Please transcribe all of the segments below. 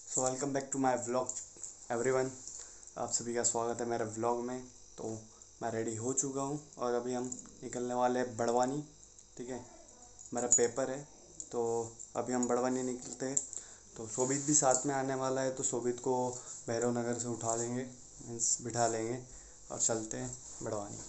So welcome back to my vlog everyone. आप सभी का स्वागत है मेरे व्लॉग में। तो मैं रेडी हो चुका हूँ और अभी हम निकलने वाले हैं बड़वानी। ठीक है, मेरा पेपर है तो अभी हम बड़वानी निकलते हैं। तो शोभित भी साथ में आने वाला है, तो शोभित को भैरव नगर से उठा लेंगे, मीन्स बिठा लेंगे और चलते हैं बड़वानी।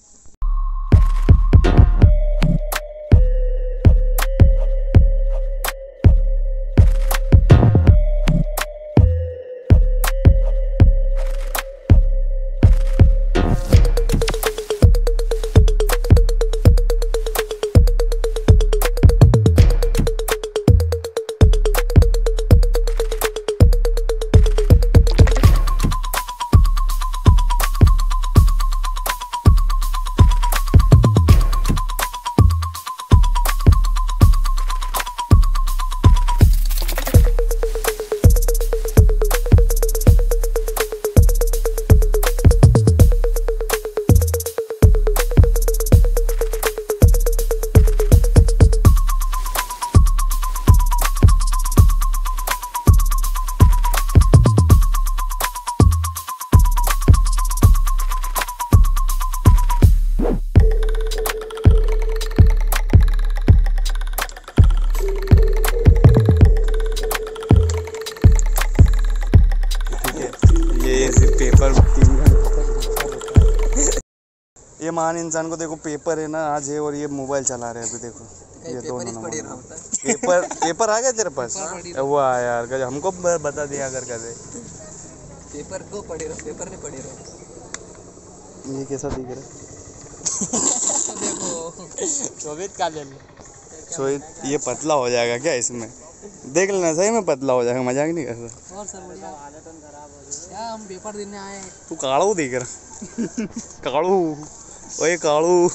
पेपर 3 घंटे ये महान इंसान को देखो, पेपर है ना आज है और ये मोबाइल चला रहे हैं। अभी देखो ये दोनों पेपर आ गया तेरे पास। वाह यार, हमको बता दिया अगर कर पेपर को पढ़े रहो, पेपर नहीं पढ़े रहो। ये कैसा दिख रहा है? देखो शोभित का ले लो। शोभित ये पतला हो जाएगा क्या इसमें? देख लेना, सही में पतला हो जाएगा, मजाक नहीं कर रहा। और सर बढ़िया क्या, हम पेपर देने आए। तू काड़ू दिख रहा काड़ू, ओए काड़ू।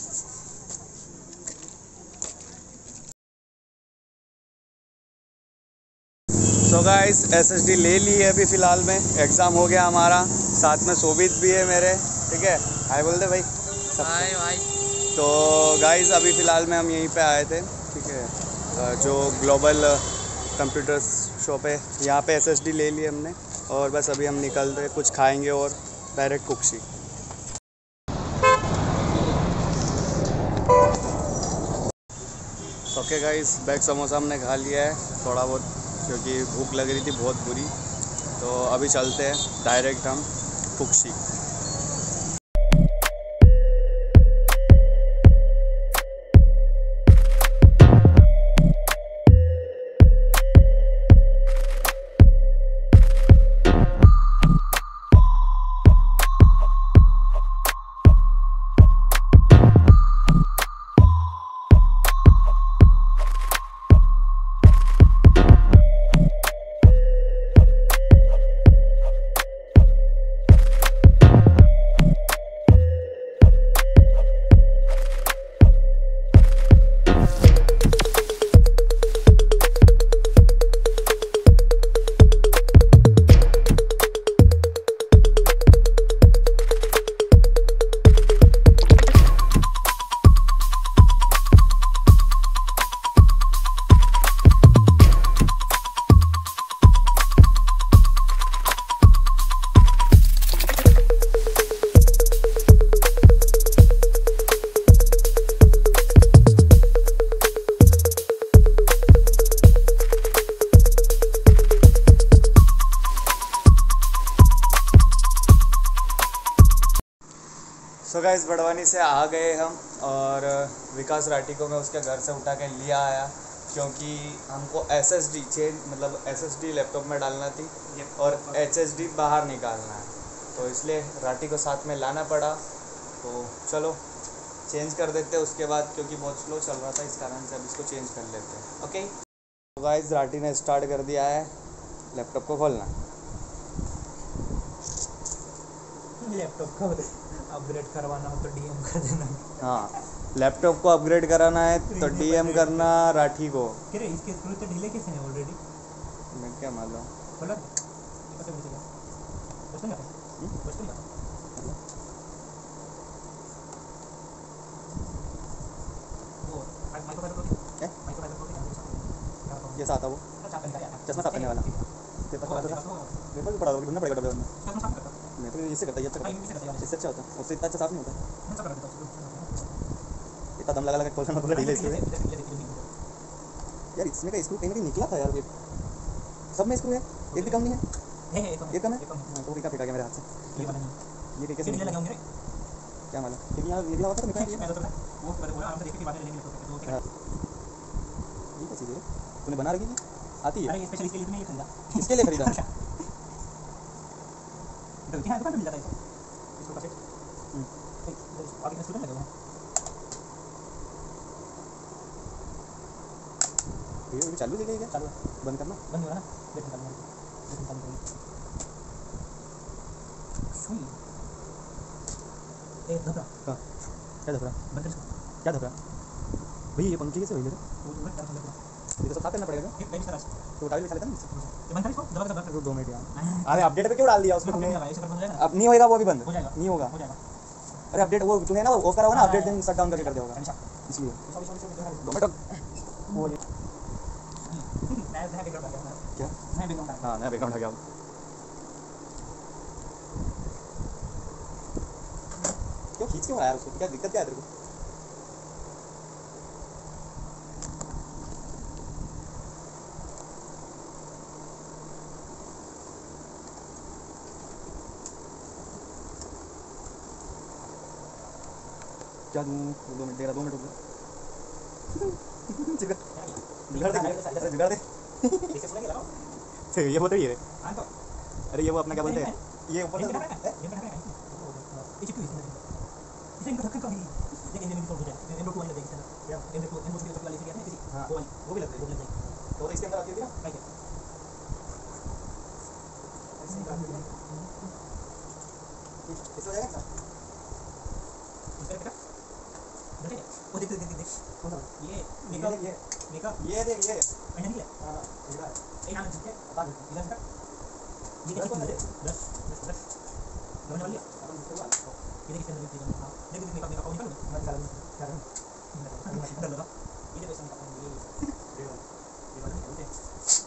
सो गाइस एसएसडी ले ली है अभी फ़िलहाल में, एग्ज़ाम हो गया हमारा, साथ में शोभित भी है मेरे। ठीक है, हाय बोल दे भाई। हाय भाई। तो गाइस अभी फ़िलहाल में हम यहीं पे आए थे। ठीक है, जो ग्लोबल कंप्यूटर शॉप है यहाँ पे एसएसडी ले ली हमने और बस अभी हम निकल रहे, कुछ खाएंगे और डायरेक्ट कुक्सी। ओके गाइस, बैग समोसा हमने खा लिया है थोड़ा बहुत, क्योंकि भूख लग रही थी बहुत बुरी। तो अभी चलते हैं डायरेक्ट हम कुक्सी। सो गाइस बड़वानी से आ गए हम और विकास राठी को मैं उसके घर से उठा के लिया आया, क्योंकि हमको एसएसडी चेंज मतलब एसएसडी लैपटॉप में डालना थी और एचएसडी बाहर निकालना है, तो इसलिए राठी को साथ में लाना पड़ा। तो चलो चेंज कर देते हैं उसके बाद, क्योंकि बहुत स्लो चल रहा था इस कारण से अब इसको चेंज कर लेते हैं। ओके तो गाइस राठी ने स्टार्ट कर दिया है, लैपटॉप को खोलना। लैपटॉप को अपग्रेड करवाना हो तो डीएम कर देना। हाँ, लैपटॉप को अपग्रेड कराना है तो डीएम करना राठी को। इसके स्क्रू तो ढीले कैसे हैं ऑलरेडी? मैं क्या मालूम। बोला पता नहीं चला। क्वेश्चन क्या है? क्वेश्चन क्या? वो माइक्रो ये साथ वो चश्मा साफ करने वाला। पेपर पड़ा था, पेपर भी पड़ा होगा, ढूंढना पड़ेगा डब्बे में। मैं तो इससे करता, ये अच्छा करता, इससे अच्छा होता, उससे इतना अच्छा साफ नहीं होता। इतना दम लगा लगा खोलना पूरा ढीले इसके यार। इसमें का स्क्रू कहीं ना कहीं निकला था यार, ये सब में स्क्रू है, एक भी कम नहीं है। एक कम है, तो वो फेंका गया मेरे हाथ से। ये कैसे निकला क्या मालूम, लेकिन यार ये भी होता है ये क्या चीज़ है तूने बना रखी थी, आती है? अरे स्पेशल इसके लिए ये खरीदा, इसके लिए खरीदा? तो यहाँ दुकान पे मिल जाता है इसको का सेट। आगे स्टूडेंट लगे हुए हैं। ये चालू है क्या? चालू है, बंद करना, बंद हो रहा ना, वेट निकालना सुई ए धपरा। हाँ क्या धपरा, बंद कर इसको, क्या धपरा भैया? ये पंखी कैसे हुई मेरे? वो वेट करना ये तो सब साफ करना पड़ेगा, एक पेज तरह से तो उठा लेता ना। ये बंद कर इसको, दबा दबा कर 2 मिनट यार। अरे अपडेट पे क्यों डाल दिया उसमें तूने? ऐसे कर बंद हो जाएगा, अब नहीं होएगा वो अभी बंद हो जाएगा, नहीं होगा। हो जाएगा। अरे अपडेट वो तूने ना ऑफ करा होगा ना, अपडेट दिन शट डाउन करके कर दिया होगा अच्छा इसलिए। सॉरी 2 मिनट वो ये मैं बैकग्राउंड आ गया क्या? मैं बैकग्राउंड आ हाँ नया बैकग्राउंड आ गया। क्यों खींच क्यों रहा है उसको, क्या दिक्कत क्या है तेरे को? क्या दूँ? 2 मिनट दे रहा, 2 मिनट रुक जुगाड़ दे, जुगाड़ दे। इससे पूरा लगाओ ये होता ही है। हां तो अरे ये वो अपना क्या बोलते हैं, ये ऊपर ये से चिपकी हुई इसे इनको धक्का कभी लेकिन ये भी सॉल्व हो जाए। एम2 वाली लगेगी सर या एम2 वाली से किसी हाँ वो भी लगता है, वो भी लगता है तो इसके अंदर आती होगी ना। राइट इससे हो जाएगा क्या? इसका बेटा देखिए वो देख देख देख कौन सा? ये मेकअप ये देख ये पहन निकले हाँ ये रहा है। ए नाम ठीक है बता दे इधर का ये कैसे खोल दे 10 दोनों वाली अपन दूसरे वाला ये देखिए अंदर देखिए हां देख मेकअप मेकअप निकाल दो मैं निकाल क्या करूं? अंदर लगा ये देखो मेकअप ये वाला बोलते हैं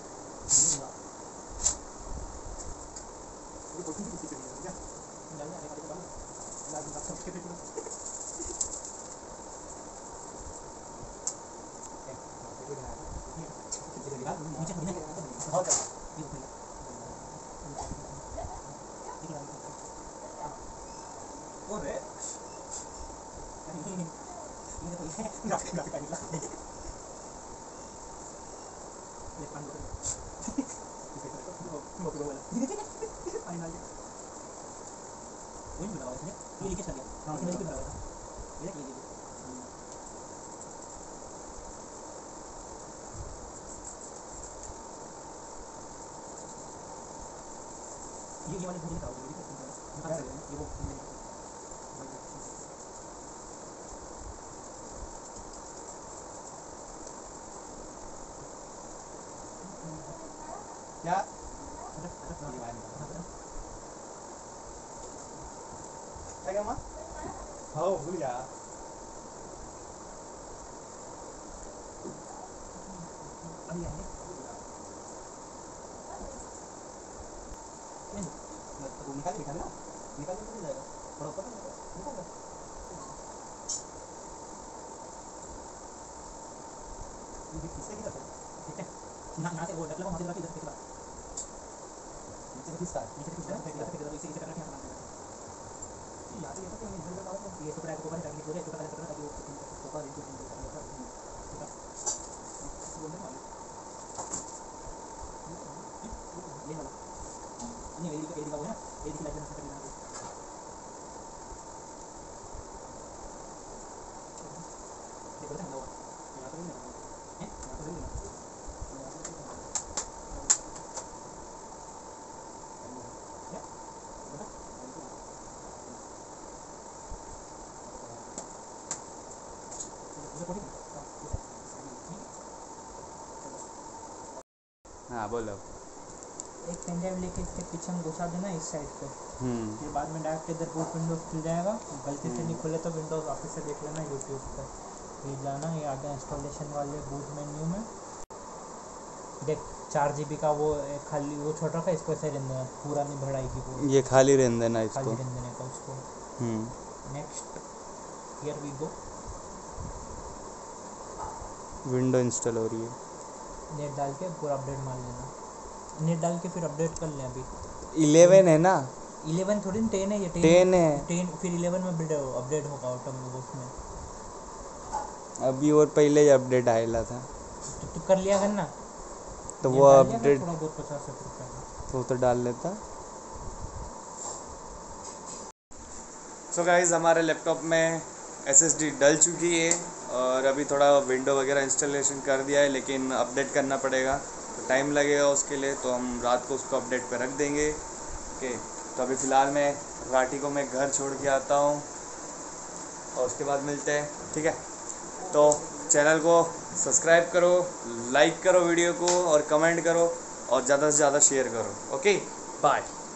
ये कोचिंग की किसी के क्या डाल दे आगे वाले लाइक का सब्सक्राइब नीचे खुद ने बहुत ये खुद और रे ये देखो ये ग्राफिक का निकला ये पानी वो वाला पानी डाल दिया वही लगाओ इसमें ये लीकेज कर दिया हां इसमें लीकेज लगा था ये देखिए ये वाले पूरी लगाओ ये वो क्या क्या मां हां भूल गया अभी आएंगे वो निकाल के ना निकाल के नहीं जाएगा थोड़ा ऊपर निकाल दे ये किससे की करते हैं ठीक है ना से वो डक लगा वहां से रखी इधर से नीचे से किसका नीचे से किधर इसे करना क्या करना यहां से ये तो नहीं इधर का ये टुकड़ा को ऊपर ताकि पूरे टुकड़ा करना ताकि वो ऊपर इनको बोलने वाले ये वाला नहीं एडी का वो है ना एडी की लाइट में करना देखो ना वो यहां तो नहीं है हैं यहां तो नहीं है क्या बता हाँ बोलो एक पेन ड्राइव लेके इसके पीछे में घुसा देना इस साइड पे फिर बाद में डायरेक्ट इधर बूट विंडोज खुल जाएगा गलती से नहीं खुले तो विंडोज वापस से देख लेना यूट्यूब पे ये जाना ये आ गया इंस्टॉलेशन वाले बूट मेन्यू में देख 4 GB का वो खाली वो छोटा का इसको ऐसे रहने देना, पूरा नहीं बढ़ाएगी वो, ये खाली रहने देना इसको। खाली रहने देने का उसको। Next here we go, window install हो रही है। नेट डाल के पूरा अपडेट मार लेना, नेट डाल के फिर अपडेट कर लें। अभी 11 है ना, 11 थोड़ी 10 है, ये 10 है 10 फिर 11 में अपडेट होगा ऑटोमेटिक उसमें। अभी, और पहले ही अपडेट आएला था तो कर लिया कर ना, तो ये वो डाल लिया कर अपडेट थोड़ा बहुत 50-60 रुपये का। वो तो डाल लेता। सो गाइस हमारे लैपटॉप में SSD डल चुकी है और अभी थोड़ा विंडो वगैरह इंस्टॉलेशन कर दिया है, लेकिन अपडेट करना पड़ेगा तो टाइम लगेगा उसके लिए, तो हम रात को उसको अपडेट पे रख देंगे। ओके, तो अभी फ़िलहाल मैं राठी को मैं घर छोड़ के आता हूँ और उसके बाद मिलते हैं, ठीक है। तो चैनल को सब्सक्राइब करो, लाइक करो वीडियो को और कमेंट करो और ज़्यादा से ज़्यादा शेयर करो। Okay, bye.